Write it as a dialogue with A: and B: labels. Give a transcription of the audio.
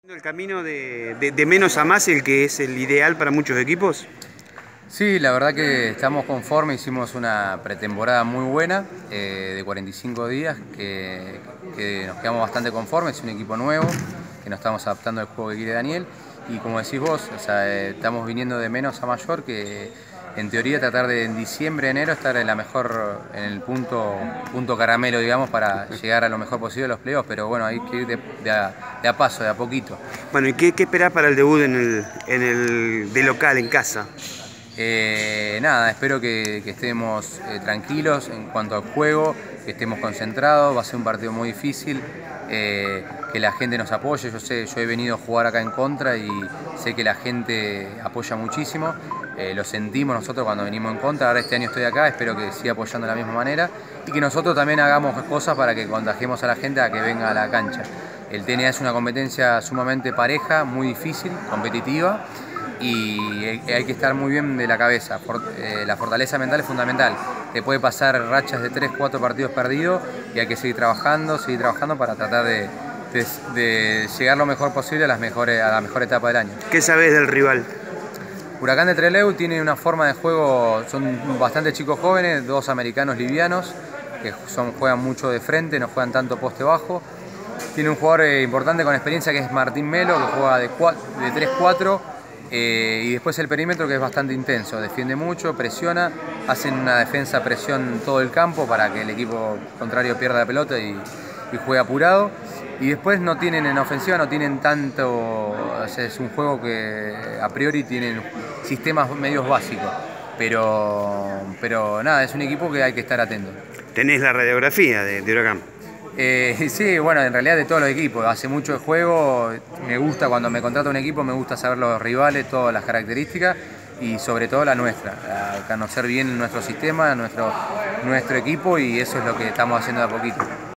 A: ¿El camino de menos a más el que es el ideal para muchos equipos?
B: Sí, la verdad que estamos conformes, hicimos una pretemporada muy buena de 45 días que nos quedamos bastante conformes, es un equipo nuevo, que nos estamos adaptando al juego que quiere Daniel y como decís vos, o sea, estamos viniendo de menos a mayor, que en teoría tratar de en diciembre, enero estar en en el punto caramelo, digamos, para llegar a lo mejor posible a los playoffs, pero bueno, hay que ir de a paso, de a poquito.
A: Bueno, ¿y qué esperás para el debut de local, en casa?
B: Nada, espero que estemos tranquilos en cuanto al juego, que estemos concentrados, va a ser un partido muy difícil, que la gente nos apoye, yo he venido a jugar acá en contra y sé que la gente apoya muchísimo, lo sentimos nosotros cuando venimos en contra, ahora este año estoy acá, espero que siga apoyando de la misma manera y que nosotros también hagamos cosas para que contagiemos a la gente a que venga a la cancha. El TNA es una competencia sumamente pareja, muy difícil, competitiva, y hay que estar muy bien de la cabeza. La fortaleza mental es fundamental. Te puede pasar rachas de 3, 4 partidos perdidos y hay que seguir trabajando para tratar de llegar lo mejor posible a la mejor etapa del año.
A: ¿Qué sabés del rival?
B: Huracán de Trelew tiene una forma de juego, son bastante chicos jóvenes, dos americanos livianos que juegan mucho de frente, no juegan tanto poste bajo. Tiene un jugador importante con experiencia que es Martín Melo, que juega de 3-4. Y después el perímetro, que es bastante intenso, defiende mucho, presiona, hacen una defensa presión todo el campo para que el equipo contrario pierda la pelota y juegue apurado. Y después no tienen en ofensiva, no tienen tanto, o sea, es un juego que a priori tienen sistemas medios básicos, pero nada, es un equipo que hay que estar atento.
A: Tenés la radiografía de Huracán.
B: Sí, bueno, en realidad de todos los equipos, hace mucho el juego, me gusta cuando me contrata un equipo, me gusta saber los rivales, todas las características y sobre todo la nuestra, conocer bien nuestro sistema, nuestro equipo, y eso es lo que estamos haciendo de a poquito.